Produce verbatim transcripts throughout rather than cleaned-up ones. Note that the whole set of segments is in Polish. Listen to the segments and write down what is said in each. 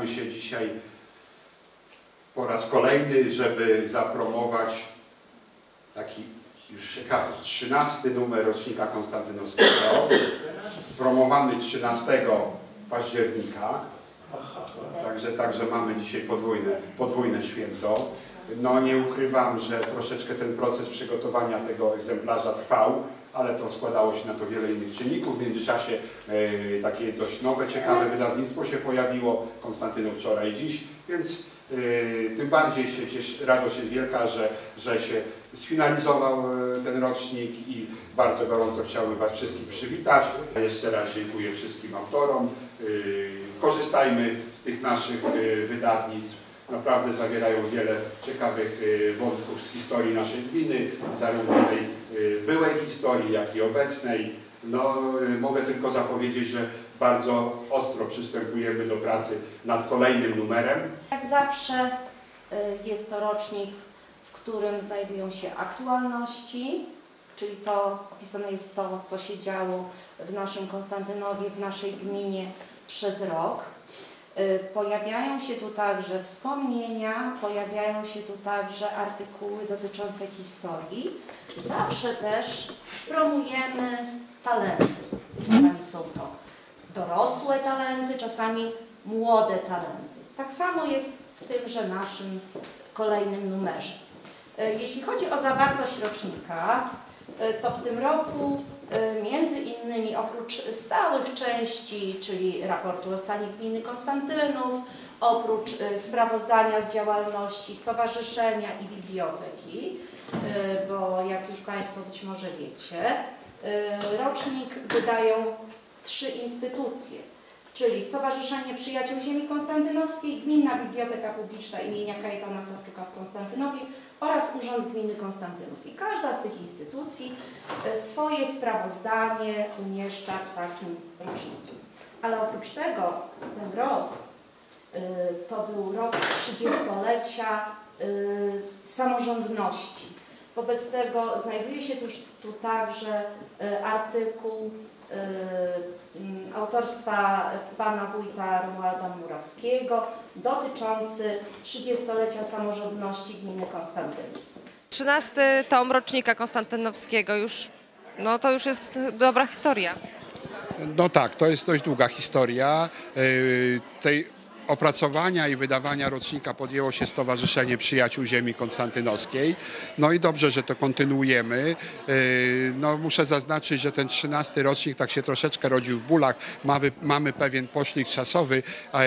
spotykamy się dzisiaj po raz kolejny, żeby zapromować taki już ciekawy trzynasty numer rocznika konstantynowskiego, promowany trzynastego października. Także, także mamy dzisiaj podwójne, podwójne święto. No nie ukrywam, że troszeczkę ten proces przygotowania tego egzemplarza trwał, ale to składało się na to wiele innych czynników. W międzyczasie e, takie dość nowe, ciekawe wydawnictwo się pojawiło, Konstantynów wczoraj, dziś, więc e, tym bardziej się cieszy, radość jest wielka, że, że się sfinalizował e, ten rocznik i bardzo gorąco chciałbym Was wszystkich przywitać. Jeszcze raz dziękuję wszystkim autorom. E, korzystajmy z tych naszych e, wydawnictw. Naprawdę zawierają wiele ciekawych wątków z historii naszej gminy, zarówno tej byłej historii, jak i obecnej. No, mogę tylko zapowiedzieć, że bardzo ostro przystępujemy do pracy nad kolejnym numerem. Jak zawsze jest to rocznik, w którym znajdują się aktualności, czyli to opisane jest to, co się działo w naszym Konstantynowie, w naszej gminie przez rok. Pojawiają się tu także wspomnienia, pojawiają się tu także artykuły dotyczące historii. Zawsze też promujemy talenty. Czasami są to dorosłe talenty, czasami młode talenty. Tak samo jest w tymże naszym kolejnym numerze. Jeśli chodzi o zawartość rocznika, to w tym roku między innymi oprócz stałych części, czyli raportu o stanie gminy Konstantynów, oprócz sprawozdania z działalności stowarzyszenia i biblioteki, bo jak już Państwo być może wiecie, rocznik wydają trzy instytucje, czyli Stowarzyszenie Przyjaciół Ziemi Konstantynowskiej, Gminna Biblioteka Publiczna imienia Kajetana Sawczuka w Konstantynowie oraz Urząd Gminy Konstantynów. I każda z tych instytucji swoje sprawozdanie umieszcza w takim roczniku. Ale oprócz tego ten rok to był rok trzydziestolecia samorządności. Wobec tego znajduje się tu, tu także artykuł autorstwa pana wójta Romualda Murawskiego dotyczący trzydziestolecia samorządności gminy Konstantynów. trzynasty tom rocznika konstantynowskiego, już, no to już jest dobra historia. No tak, to jest dość długa historia. Tej opracowania i wydawania rocznika podjęło się Stowarzyszenie Przyjaciół Ziemi Konstantynowskiej. No i dobrze, że to kontynuujemy. No, muszę zaznaczyć, że ten trzynasty rocznik tak się troszeczkę rodził w bólach. Mamy, mamy pewien poślizg czasowy,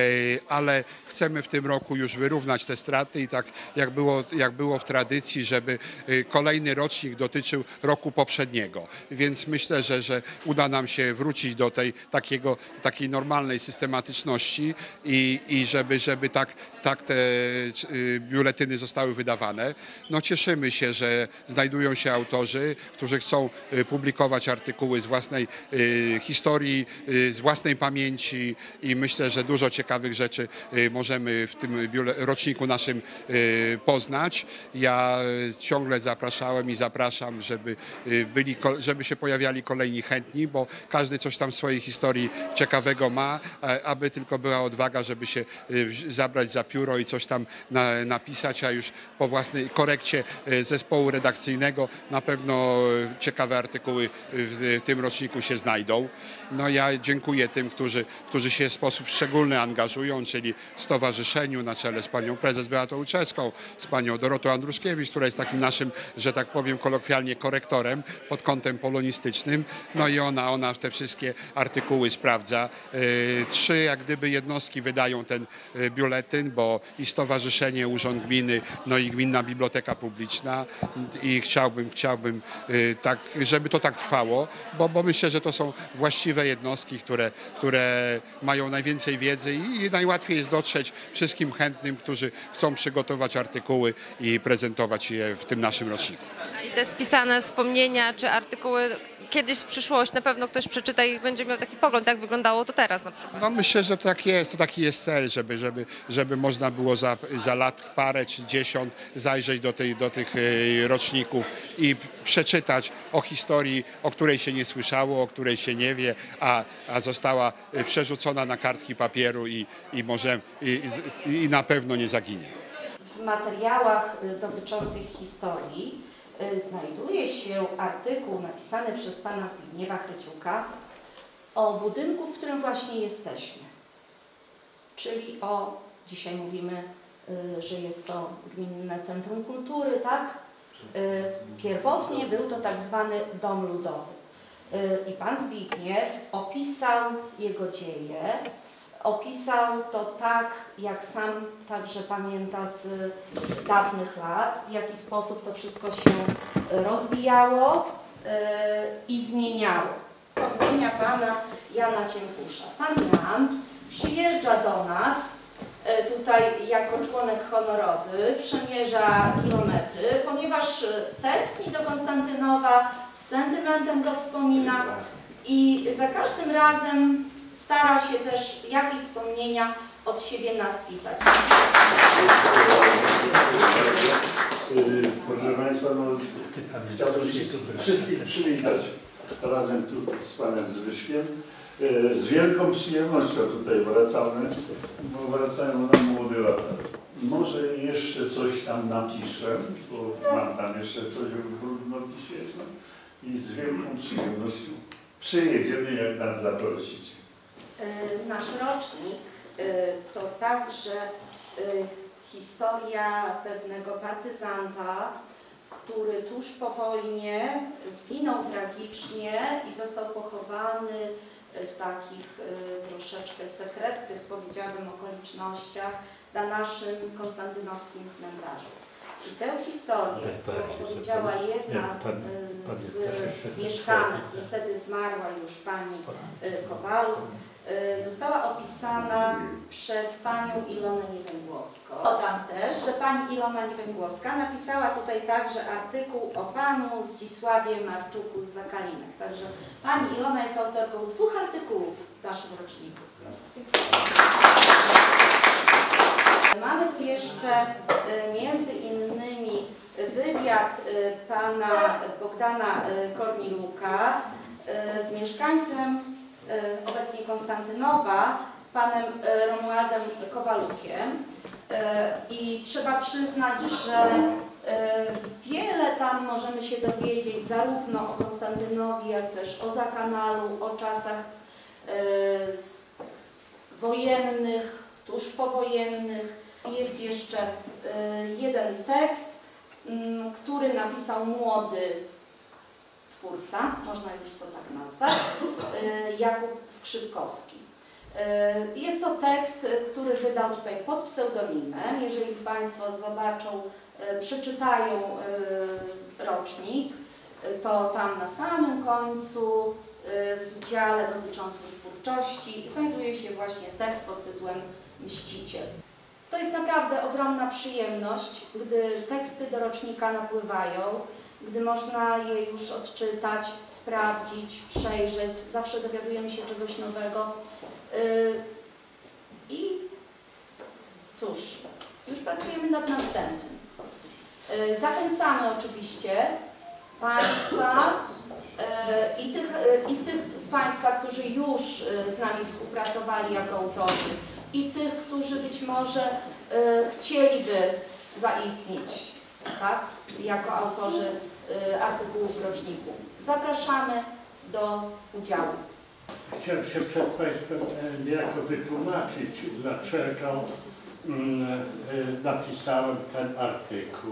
ale chcemy w tym roku już wyrównać te straty i tak jak było, jak było w tradycji, żeby kolejny rocznik dotyczył roku poprzedniego. Więc myślę, że, że uda nam się wrócić do tej takiego, takiej normalnej systematyczności i i żeby, żeby tak, tak te biuletyny zostały wydawane. No cieszymy się, że znajdują się autorzy, którzy chcą publikować artykuły z własnej historii, z własnej pamięci i myślę, że dużo ciekawych rzeczy możemy w tym roczniku naszym poznać. Ja ciągle zapraszałem i zapraszam, żeby, byli, żeby się pojawiali kolejni chętni, bo każdy coś tam w swojej historii ciekawego ma, aby tylko była odwaga, żeby się zabrać za pióro i coś tam na, napisać, a już po własnej korekcie zespołu redakcyjnego na pewno ciekawe artykuły w tym roczniku się znajdą. No ja dziękuję tym, którzy, którzy się w sposób szczególny angażują, czyli stowarzyszeniu na czele z panią prezes Beatą Łuczewską, z panią Dorotą Andruszkiewicz, która jest takim naszym, że tak powiem kolokwialnie, korektorem pod kątem polonistycznym. No i ona, ona te wszystkie artykuły sprawdza. Trzy jak gdyby jednostki wydają ten biuletyn, bo i Stowarzyszenie, Urząd Gminy, no i Gminna Biblioteka Publiczna i chciałbym, chciałbym tak, żeby to tak trwało, bo, bo myślę, że to są właściwe jednostki, które, które mają najwięcej wiedzy i najłatwiej jest dotrzeć wszystkim chętnym, którzy chcą przygotować artykuły i prezentować je w tym naszym roczniku. I te spisane wspomnienia czy artykuły kiedyś w przyszłości na pewno ktoś przeczyta i będzie miał taki pogląd, jak wyglądało to teraz na przykład. No myślę, że tak jest, to taki jest cel, żeby, żeby, żeby można było za, za lat parę czy dziesiąt zajrzeć do, tej, do tych e, roczników i przeczytać o historii, o której się nie słyszało, o której się nie wie, a, a została e, przerzucona na kartki papieru i, i może i, i, i na pewno nie zaginie. W materiałach y, dotyczących historii y, znajduje się artykuł napisany przez pana Zbigniewa Chryciuka o budynku, w którym właśnie jesteśmy. Czyli o, dzisiaj mówimy, y, że jest to Gminne Centrum Kultury, tak? Y, pierwotnie był to tak zwany Dom Ludowy. Y, I pan Zbigniew opisał jego dzieje. Opisał to tak, jak sam także pamięta z dawnych lat, w jaki sposób to wszystko się rozwijało yy, i zmieniało. Odmienia pana Jana Cienkusza. Pan Jan przyjeżdża do nas yy, tutaj jako członek honorowy, przemierza kilometry, ponieważ tęskni do Konstantynowa, z sentymentem go wspomina i za każdym razem stara się też jakieś wspomnienia od siebie nadpisać. Proszę Państwa, no, chciałbym wszystkich przywitać razem tu z Panem Zbyszkiem. Z wielką przyjemnością tutaj wracamy, bo wracają nam młode lata. Może jeszcze coś tam napiszę, bo mam tam jeszcze coś w brudnopisie. No, i z wielką przyjemnością przyjedziemy, jak nas zaprosicie. Nasz rocznik to także historia pewnego partyzanta, który tuż po wojnie zginął tragicznie i został pochowany w takich troszeczkę sekretnych, powiedziałabym, okolicznościach na naszym konstantynowskim cmentarzu. I tę historię powiedziała jedna z mieszkanek, niestety zmarła już pani Kowaluk, została opisana przez panią Ilonę Niewęgłowską. Dodam też, że pani Ilona Niewęgłowska napisała tutaj także artykuł o panu Zdzisławie Marczuku z Zakalinek. Także pani Ilona jest autorką dwóch artykułów w naszym roczniku. Mamy tu jeszcze między innymi wywiad pana Bogdana Korniluka z mieszkańcem obecnie Konstantynowa, panem Romualdem Kowalukiem. I trzeba przyznać, że wiele tam możemy się dowiedzieć zarówno o Konstantynowie, jak też o Zakanalu, o czasach wojennych, tuż powojennych. Jest jeszcze jeden tekst, który napisał młody twórca, można już to tak nazwać, Jakub Skrzypkowski. Jest to tekst, który wydał tutaj pod pseudonimem. Jeżeli Państwo zobaczą, przeczytają rocznik, to tam na samym końcu w dziale dotyczącym twórczości znajduje się właśnie tekst pod tytułem Mściciel. To jest naprawdę ogromna przyjemność, gdy teksty do rocznika napływają, gdy można je już odczytać, sprawdzić, przejrzeć, zawsze dowiadujemy się czegoś nowego. I cóż, już pracujemy nad następnym. Zachęcamy oczywiście Państwa i tych, i tych z Państwa, którzy już z nami współpracowali jako autorzy, i tych, którzy być może chcieliby zaistnieć, tak, jako autorzy artykułów w roczniku. Zapraszamy do udziału. Chciałem się przed Państwem niejako wytłumaczyć, dlaczego napisałem ten artykuł,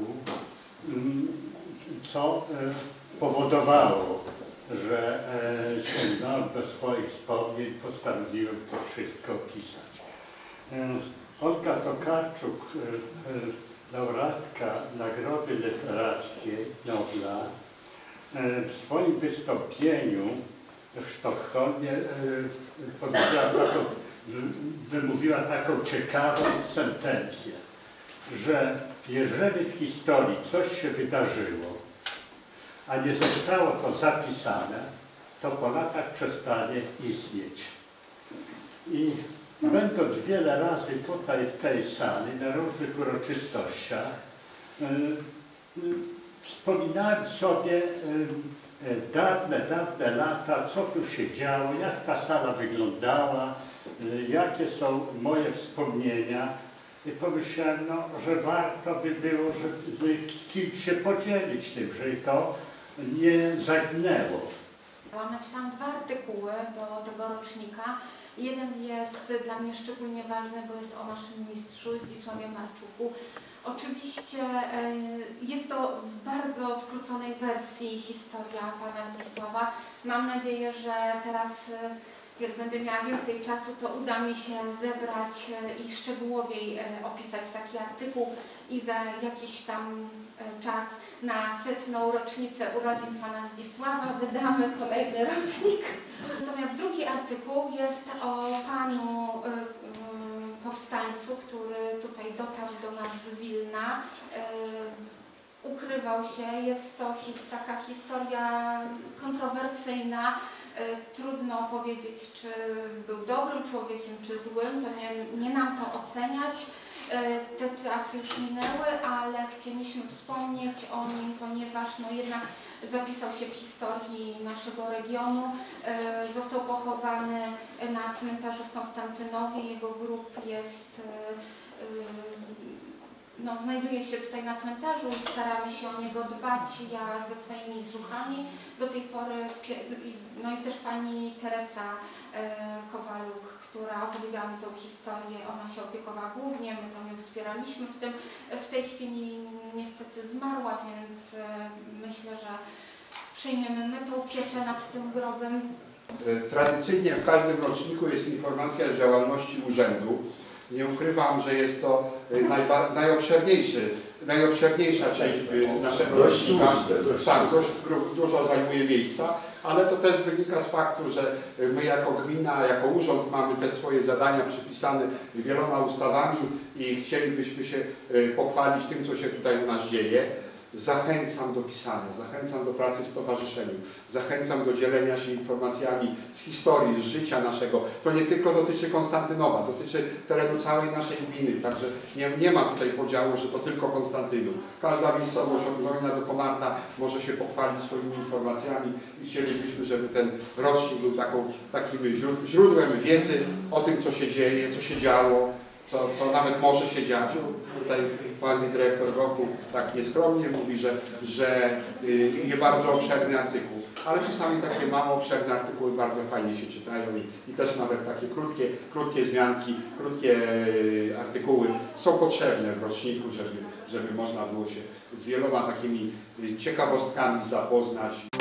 co powodowało, że sięgnąłem do swoich wspomnień, postanowiłem to wszystko pisać. Olga Tokarczuk, laureatka Nagrody Literackiej Nobla, w swoim wystąpieniu w Sztokholmie powiedziała taką, wymówiła taką ciekawą sentencję, że jeżeli w historii coś się wydarzyło, a nie zostało to zapisane, to po latach przestanie istnieć. I będąc wiele razy tutaj w tej sali, na różnych uroczystościach, wspominałem sobie dawne, dawne lata, co tu się działo, jak ta sala wyglądała, jakie są moje wspomnienia. I pomyślałem, no, że warto by było, żeby z kimś się podzielić tym, że to nie zaginęło. Napisałam dwa artykuły do tego rocznika. Jeden jest dla mnie szczególnie ważny, bo jest o naszym mistrzu Zdzisławie Marczuku. Oczywiście jest to w bardzo skróconej wersji historia pana Zdzisława. Mam nadzieję, że teraz, jak będę miała więcej czasu, to uda mi się zebrać i szczegółowiej opisać taki artykuł i za jakiś tam czas na setną rocznicę urodzin pana Zdzisława wydamy kolejny rocznik. Natomiast drugi artykuł jest o panu powstańcu, który tutaj dotarł do nas z Wilna. Ukrywał się. Jest to taka historia kontrowersyjna. Trudno powiedzieć, czy był dobrym człowiekiem, czy złym. To nie, nie nam to oceniać. Te czasy już minęły, ale chcieliśmy wspomnieć o nim, ponieważ no jednak zapisał się w historii naszego regionu. Został pochowany na cmentarzu w Konstantynowie. Jego grób jest, no, znajduje się tutaj na cmentarzu i staramy się o niego dbać. Ja ze swoimi zuchami do tej pory, no i też pani Teresa Kowaluk, która opowiedziała mi tą historię, ona się opiekowała głównie, my tam ją wspieraliśmy w tym. W tej chwili niestety zmarła, więc myślę, że przyjmiemy my tą pieczę nad tym grobem. Tradycyjnie w każdym roczniku jest informacja z działalności urzędu. Nie ukrywam, że jest to najobszerniejszy, najobszerniejsza część naszego rocznika. Tak, dość dużo zajmuje miejsca, ale to też wynika z faktu, że my jako gmina, jako urząd mamy te swoje zadania przypisane wieloma ustawami i chcielibyśmy się pochwalić tym, co się tutaj u nas dzieje. Zachęcam do pisania, zachęcam do pracy w stowarzyszeniu, zachęcam do dzielenia się informacjami z historii, z życia naszego. To nie tylko dotyczy Konstantynowa, dotyczy terenu całej naszej gminy, także nie, nie ma tutaj podziału, że to tylko Konstantynów. Każda miejscowość od Gnojna do Komarna może się pochwalić swoimi informacjami i chcielibyśmy, żeby ten rocznik był taką, takim źródłem wiedzy o tym, co się dzieje, co się działo, co, co nawet może się dziać. Tutaj pani dyrektor roku tak nieskromnie mówi, że, że y, nie bardzo obszerny artykuł, ale czasami takie mało obszerne artykuły bardzo fajnie się czytają i, i też nawet takie krótkie, krótkie zmianki, krótkie y, artykuły są potrzebne w roczniku, żeby, żeby można było się z wieloma takimi y, ciekawostkami zapoznać.